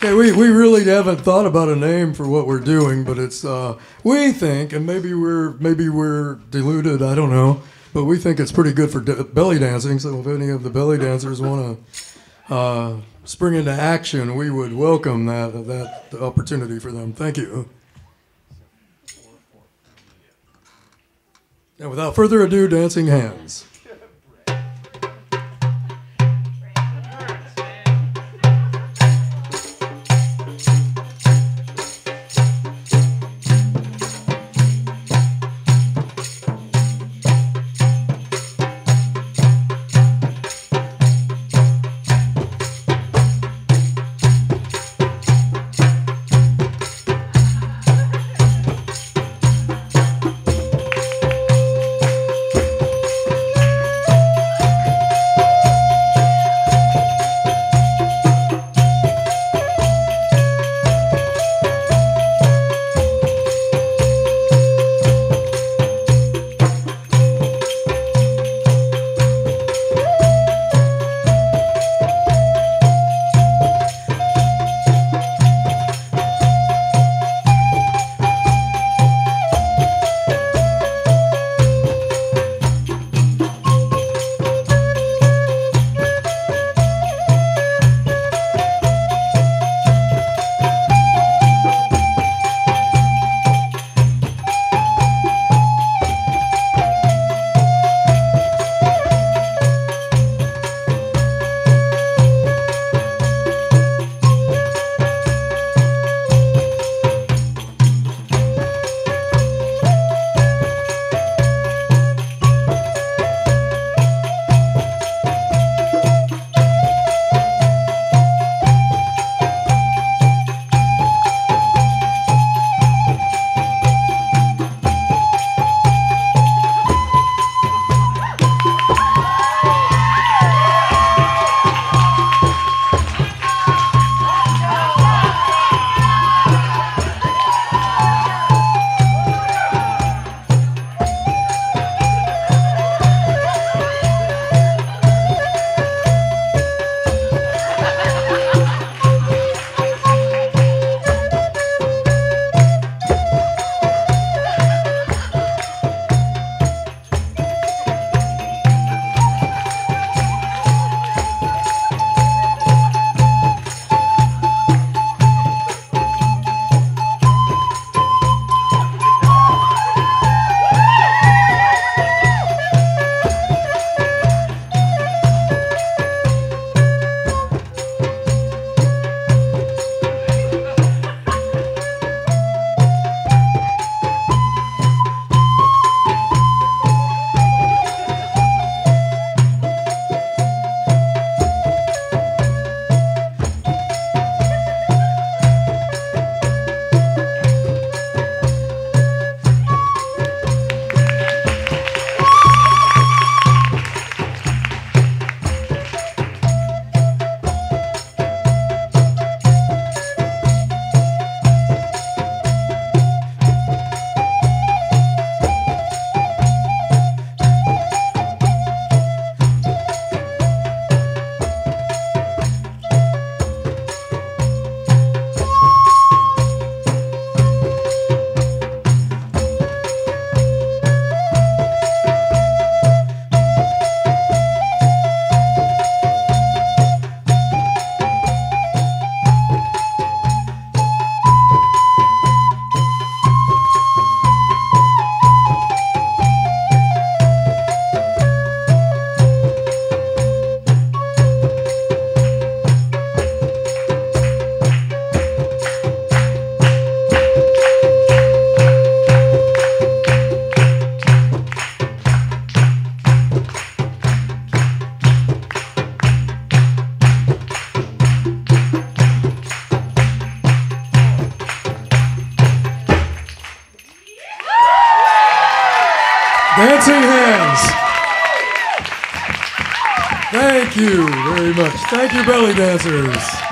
Okay, we really haven't thought about a name for what we're doing, but it's we think, and maybe we're deluded, I don't know, but we think it's pretty good for belly dancing. So if any of the belly dancers want to spring into action, we would welcome that opportunity for them. Thank you. And without further ado, dancing hands. Dancing hands. Thank you very much. Thank you, belly dancers.